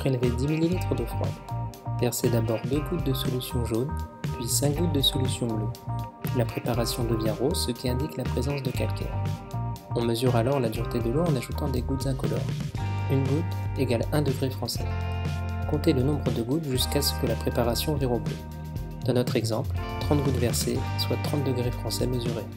Prélevez 10 ml d'eau froide. Versez d'abord 2 gouttes de solution jaune, puis 5 gouttes de solution bleue. La préparation devient rose, ce qui indique la présence de calcaire. On mesure alors la dureté de l'eau en ajoutant des gouttes incolores. Une goutte égale 1 degré français. Comptez le nombre de gouttes jusqu'à ce que la préparation vire au bleu. Dans notre exemple, 30 gouttes versées, soit 30 degrés français mesurés.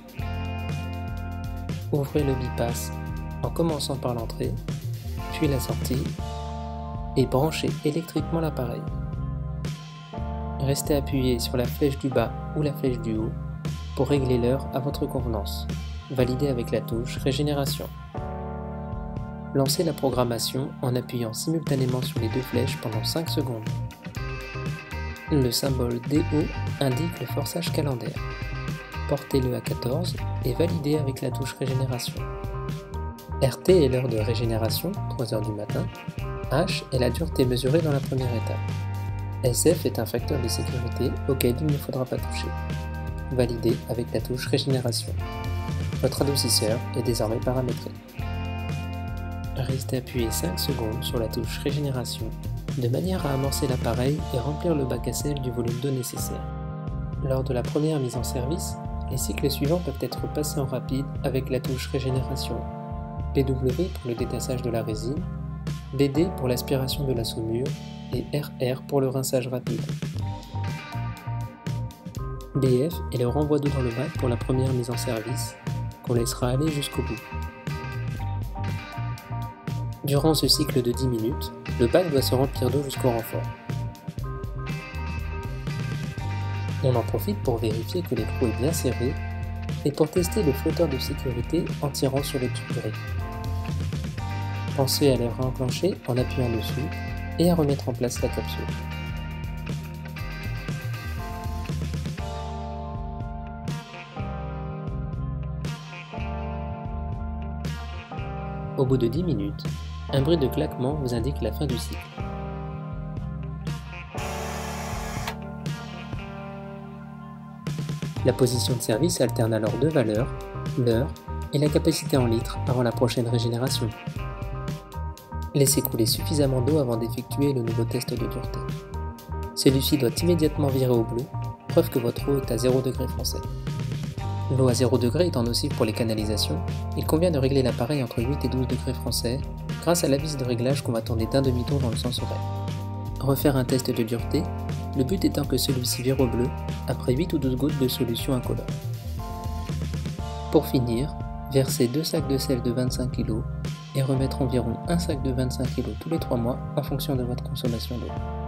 Ouvrez le bipasse en commençant par l'entrée, puis la sortie, et branchez électriquement l'appareil. Restez appuyé sur la flèche du bas ou la flèche du haut pour régler l'heure à votre convenance. Validez avec la touche Régénération. Lancez la programmation en appuyant simultanément sur les deux flèches pendant 5 secondes. Le symbole DO indique le forçage calendaire. Portez-le à 14 et validez avec la touche Régénération. RT est l'heure de régénération, 3 h du matin. H est la dureté mesurée dans la première étape. SF est un facteur de sécurité auquel il ne faudra pas toucher. Validez avec la touche Régénération. Votre adoucisseur est désormais paramétré. Restez appuyé 5 secondes sur la touche Régénération de manière à amorcer l'appareil et remplir le bac à sel du volume d'eau nécessaire. Lors de la première mise en service, les cycles suivants peuvent être passés en rapide avec la touche Régénération. BW pour le détassage de la résine, BD pour l'aspiration de la saumure et RR pour le rinçage rapide. BF est le renvoi d'eau dans le bac pour la première mise en service, qu'on laissera aller jusqu'au bout. Durant ce cycle de 10 minutes, le bac doit se remplir d'eau jusqu'au renfort. On en profite pour vérifier que l'écrou est bien serré et pour tester le flotteur de sécurité en tirant sur le tube gris. Pensez à le réenclencher en appuyant dessus et à remettre en place la capsule. Au bout de 10 minutes, un bruit de claquement vous indique la fin du cycle. La position de service alterne alors deux valeurs, l'heure et la capacité en litres avant la prochaine régénération. Laissez couler suffisamment d'eau avant d'effectuer le nouveau test de dureté. Celui-ci doit immédiatement virer au bleu, preuve que votre eau est à 0 degré français. L'eau à 0 degré étant nocive pour les canalisations, il convient de régler l'appareil entre 8 et 12 degrés français grâce à la vis de réglage qu'on va tourner d'un demi-tour dans le sens horaire. Refaire un test de dureté, le but étant que celui-ci vire au bleu après 8 ou 12 gouttes de solution incolore. Pour finir, versez 2 sacs de sel de 25 kg et remettre environ un sac de 25 kg tous les 3 mois en fonction de votre consommation d'eau.